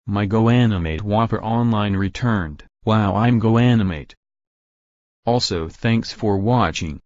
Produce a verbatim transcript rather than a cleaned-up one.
My Goanimate Wapper online returned. Wow, I'm Goanimate. Also thanks for watching.